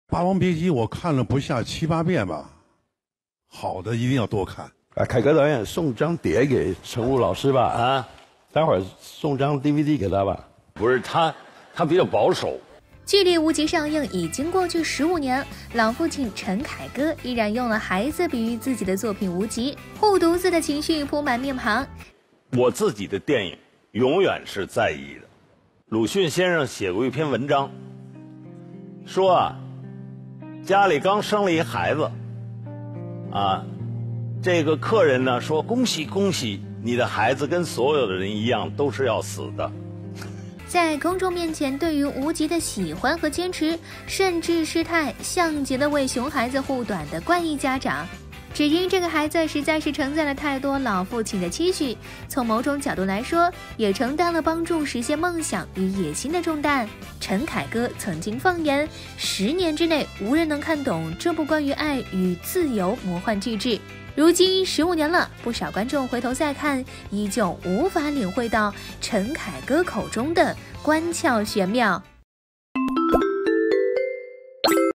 霸王别姬》我看了不下7、8遍吧，好的一定要多看。 啊，凯歌导演送张碟给程璐老师吧，啊，待会儿送张 DVD 给他吧。 不是他比较保守。 距离《无极》上映已经过去15年，老父亲陈凯歌依然用了孩子比喻自己的作品《无极》，护犊子的情绪铺满面庞。 我自己的电影永远是在意的。鲁迅先生写过一篇文章，说啊，家里刚生了一孩子，啊，这个客人呢说恭喜恭喜，你的孩子跟所有的人一样都是要死的。 在公众面前对于无极的喜欢和坚持，甚至失态，像极了为熊孩子护短的怪异家长。只因这个孩子实在是承载了太多老父亲的期许，从某种角度来说，也承担了帮助实现梦想与野心的重担。陈凯歌曾经放言，10年之内无人能看懂这部关于爱与自由魔幻巨制。如今15年了，不少观众回头再看，依旧无法领会到陈凯歌口中的关窍玄妙。